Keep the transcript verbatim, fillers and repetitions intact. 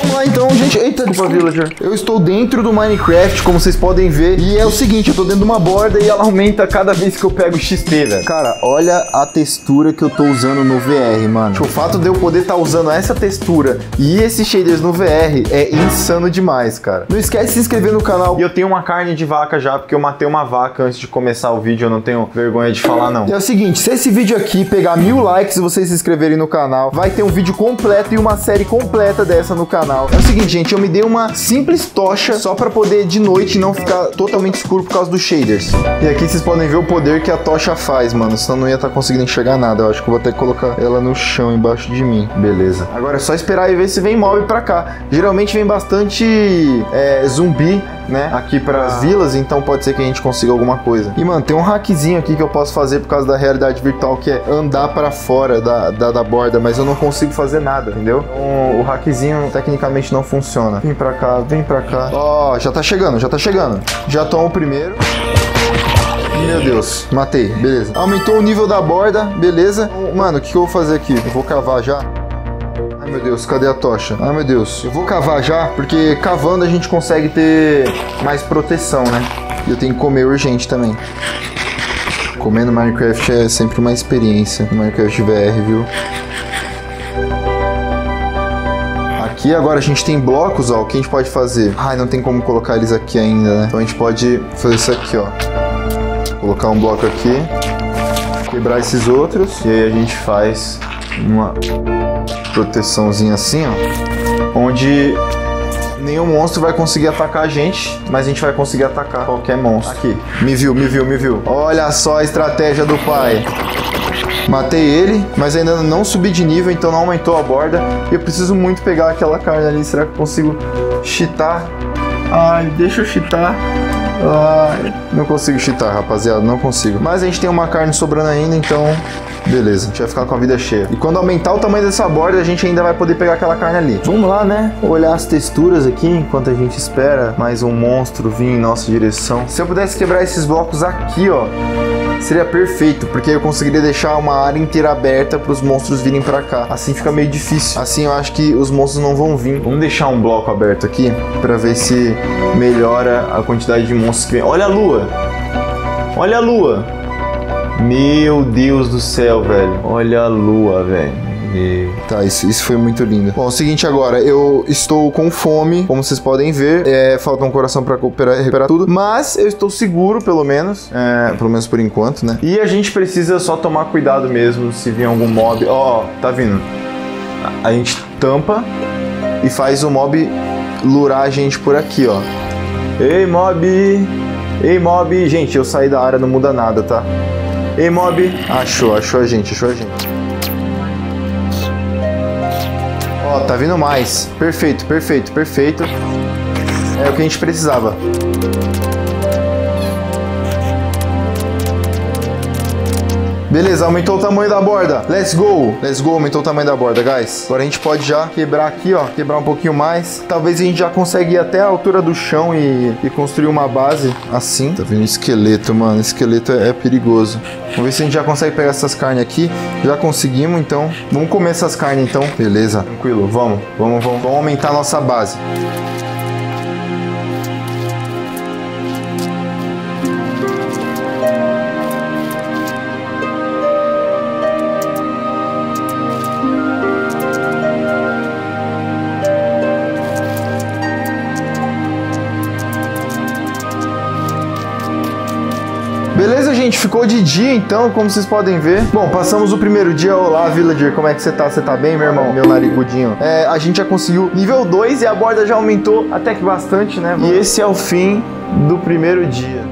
Vamos lá então, gente. Eita, desculpa, Villager. Eu estou dentro do Minecraft, como vocês podem ver. E é o seguinte, eu tô dentro de uma borda e ela aumenta cada vez que eu pego X P, velho. Cara, olha a textura que eu tô usando no V R, mano. O fato de eu poder estar tá usando essa textura e esses shaders no V R é insano demais, cara. Não esquece de se inscrever no canal. E eu tenho uma carne de vaca já, porque eu matei uma vaca antes de começar o vídeo. Eu não tenho vergonha de falar, não. E é o seguinte, se esse vídeo aqui pegar mil likes e vocês se inscreverem no canal, vai ter um vídeo completo e uma série completa dessa no canal. É o seguinte, gente, eu me dei uma simples tocha só pra poder de noite não ficar totalmente escuro por causa dos shaders. E aqui vocês podem ver o poder que a tocha faz, mano. Senão não ia estar conseguindo enxergar nada. Eu acho que eu vou ter que colocar ela no chão embaixo de mim. Beleza. Agora é só esperar e ver se vem mob pra cá. Geralmente vem bastante é, zumbi, né, aqui pras vilas, então pode ser que a gente consiga alguma coisa. E, mano, tem um hackzinho aqui que eu posso fazer por causa da realidade virtual, que é andar pra fora da, da, da borda, mas eu não consigo fazer nada, entendeu? Então, o hackzinho tecnicamente não funciona. Vem pra cá, vem pra cá. Ó, oh, já tá chegando, já tá chegando. Já tomo o primeiro. Meu Deus, matei, beleza. Aumentou o nível da borda, beleza. Mano, o que, que eu vou fazer aqui? Eu vou cavar já. Ai, meu Deus, cadê a tocha? Ai, meu Deus. Eu vou cavar já, porque cavando a gente consegue ter mais proteção, né? E eu tenho que comer urgente também. Comer no Minecraft é sempre uma experiência. No Minecraft V R, viu? Aqui agora a gente tem blocos, ó. O que a gente pode fazer? Ai, não tem como colocar eles aqui ainda, né? Então a gente pode fazer isso aqui, ó. Colocar um bloco aqui. Quebrar esses outros. E aí a gente faz uma proteçãozinha assim, ó. Onde nenhum monstro vai conseguir atacar a gente, mas a gente vai conseguir atacar qualquer monstro. Aqui. Me viu, me viu, me viu. Olha só a estratégia do pai. Matei ele, mas ainda não subi de nível, então não aumentou a borda. E eu preciso muito pegar aquela carne ali. Será que eu consigo cheatar? Ai, deixa eu cheatar. Ai, não consigo cheatar, rapaziada, não consigo. Mas a gente tem uma carne sobrando ainda, então beleza, a gente vai ficar com a vida cheia. E quando aumentar o tamanho dessa borda, a gente ainda vai poder pegar aquela carne ali. Vamos lá, né? Olhar as texturas aqui, enquanto a gente espera mais um monstro vir em nossa direção. Se eu pudesse quebrar esses blocos aqui, ó, seria perfeito, porque eu conseguiria deixar uma área inteira aberta para os monstros virem para cá. Assim fica meio difícil. Assim eu acho que os monstros não vão vir. Vamos deixar um bloco aberto aqui para ver se melhora a quantidade de monstros que vem. Olha a lua! Olha a lua! Meu Deus do céu, velho. Olha a lua, velho. Tá, isso, isso foi muito lindo. Bom, é o seguinte agora, eu estou com fome, como vocês podem ver, é, falta um coração pra recuperar, recuperar tudo, mas eu estou seguro, pelo menos, é, pelo menos por enquanto, né? E a gente precisa só tomar cuidado mesmo se vir algum mob. Ó, ó, tá vindo. A gente tampa e faz o mob lurar a gente por aqui, ó. Ei, mob! Ei, mob! Gente, eu saí da área, não muda nada, tá? Ei, mob! Achou, achou a gente, achou a gente. Ó, tá vindo mais. Perfeito, perfeito, perfeito. É o que a gente precisava. Beleza, aumentou o tamanho da borda. Let's go. Let's go, aumentou o tamanho da borda, guys. Agora a gente pode já quebrar aqui, ó. Quebrar um pouquinho mais. Talvez a gente já consiga ir até a altura do chão e, e construir uma base assim. Tá vendo? Esqueleto, mano. Esqueleto é, é perigoso. Vamos ver se a gente já consegue pegar essas carnes aqui. Já conseguimos, então. Vamos comer essas carnes, então. Beleza. Tranquilo. Vamos. Vamos, vamos. Vamos aumentar a nossa base. Beleza, gente? Ficou de dia, então, como vocês podem ver. Bom, passamos o primeiro dia. Olá, Villager, como é que você tá? Você tá bem, meu irmão? Meu narigudinho. É, a gente já conseguiu nível dois e a borda já aumentou até que bastante, né? E esse é o fim do primeiro dia.